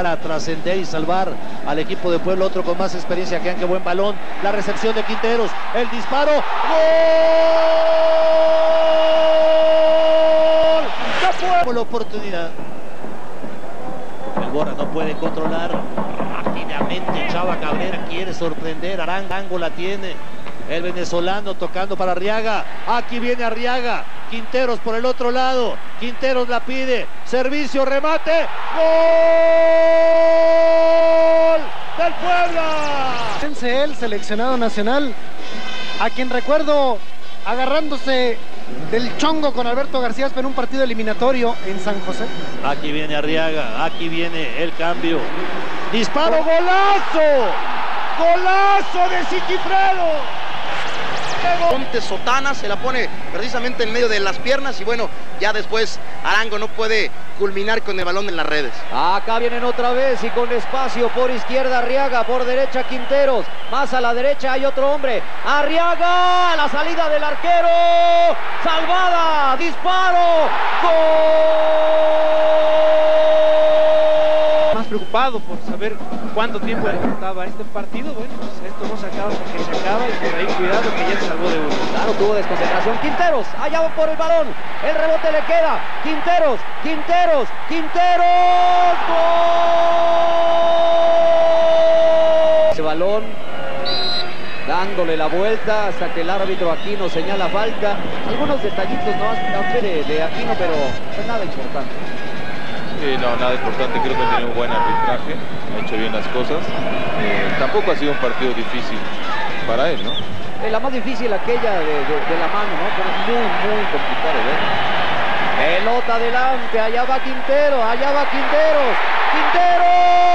llegar a trascender y salvar al equipo de Puebla, otro con más experiencia que qué buen balón, la recepción de Quinteros, el disparo, ¡gol! ¡No fue la oportunidad! El Borra no puede controlar rápidamente. Chava Cabrera quiere sorprender. Arango la tiene. El venezolano tocando para Arriaga. Aquí viene Arriaga. Quinteros por el otro lado. Quinteros la pide. Servicio, remate. ¡Gol del Puebla! El seleccionado nacional, a quien recuerdo agarrándose del chongo con Alberto García en un partido eliminatorio en San José. Aquí viene Arriaga, aquí viene el cambio. Disparo, golazo. Golazo de Sigifredo. Ponte Sotana, se la pone precisamente en medio de las piernas y bueno, ya después Arango no puede culminar con el balón en las redes. Acá vienen otra vez y con espacio por izquierda Arriaga, por derecha Quinteros, más a la derecha hay otro hombre, Arriaga, la salida del arquero, salvada, disparo, gol. Más preocupado por saber cuánto tiempo le faltaba a este partido. Bueno, pues esto no se acaba porque se acaba y por ahí cuidado que ya se salvó de uno. Claro, tuvo desconcentración. Quinteros, allá va por el balón, el rebote le queda, Quinteros, Quinteros, Quinteros, ¡gol! Ese balón dándole la vuelta hasta que el árbitro Aquino señala falta. Algunos detallitos no de Aquino, pero pues nada importante. No, nada importante, creo que tiene un buen arbitraje, ha hecho bien las cosas. Tampoco ha sido un partido difícil para él, ¿no? La más difícil aquella de la mano, ¿no? Pero muy complicado, ¿eh? Pelota adelante, allá va Quintero, allá va Quinteros, ¡Quinteros!